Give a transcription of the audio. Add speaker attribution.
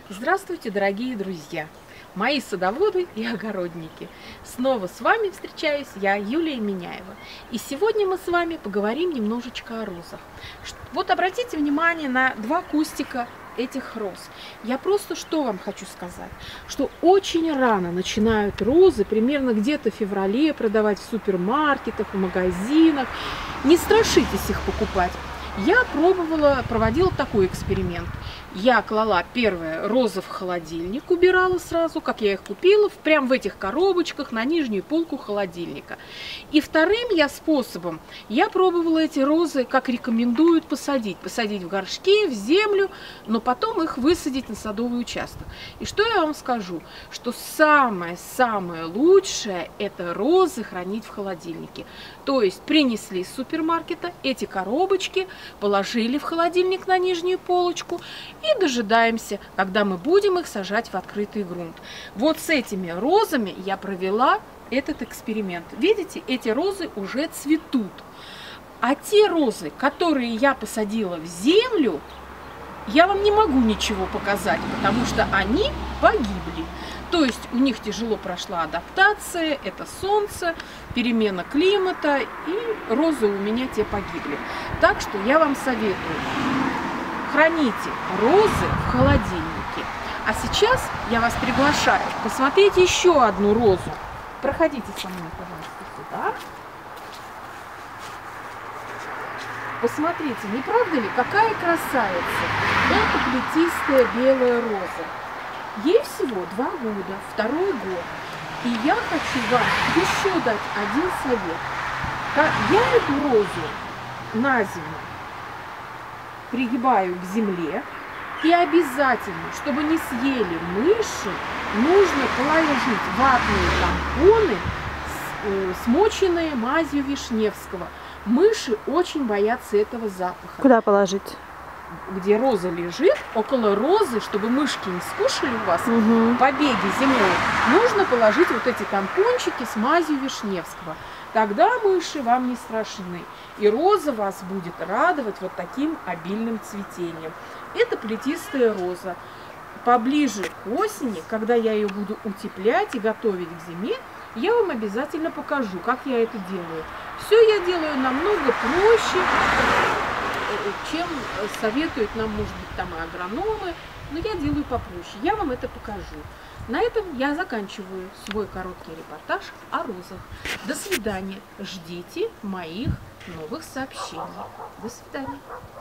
Speaker 1: Здравствуйте, дорогие друзья, мои садоводы и огородники. Снова с вами встречаюсь я, Юлия Миняева. И сегодня мы с вами поговорим немножечко о розах. Вот обратите внимание на два кустика этих роз. Я просто что вам хочу сказать, что очень рано начинают розы, примерно где-то в феврале, продавать в супермаркетах, в магазинах. Не страшитесь их покупать. Я проводила такой эксперимент. Я клала первые розы в холодильник, убирала сразу, как я их купила, прямо в этих коробочках на нижнюю полку холодильника. И вторым способом я пробовала эти розы, как рекомендуют посадить. Посадить в горшки, в землю, но потом их высадить на садовый участок. И что я вам скажу? Что самое-самое лучшее – это розы хранить в холодильнике. То есть принесли из супермаркета эти коробочки, положили в холодильник на нижнюю полочку и дожидаемся, когда мы будем их сажать в открытый грунт. Вот с этими розами я провела этот эксперимент. Видите, эти розы уже цветут. А те розы, которые я посадила в землю, я вам не могу ничего показать, потому что они погибли. То есть у них тяжело прошла адаптация, это солнце, перемена климата, и розы у меня те погибли. Так что я вам советую, храните розы в холодильнике. А сейчас я вас приглашаю посмотреть еще одну розу. Проходите со мной, пожалуйста, сюда. Посмотрите, не правда ли, какая красавица? Это плетистая белая роза. Ей всего 2 года, второй год. И я хочу вам еще дать один совет. Я эту розу на зиму пригибаю к земле. И обязательно, чтобы не съели мыши, нужно положить ватные тампоны, смоченные мазью Вишневского. Мыши очень боятся этого запаха.
Speaker 2: Куда положить?
Speaker 1: Где роза лежит, около розы, чтобы мышки не скушали у вас побеги зимой, нужно положить вот эти тампончики с мазью Вишневского. Тогда мыши вам не страшны. И роза вас будет радовать вот таким обильным цветением. Это плетистая роза. Поближе к осени, когда я ее буду утеплять и готовить к зиме, я вам обязательно покажу, как я это делаю. Все я делаю намного проще, чем советуют нам, может быть, там и агрономы, но я делаю попроще. Я вам это покажу. На этом я заканчиваю свой короткий репортаж о розах. До свидания. Ждите моих новых сообщений. До свидания.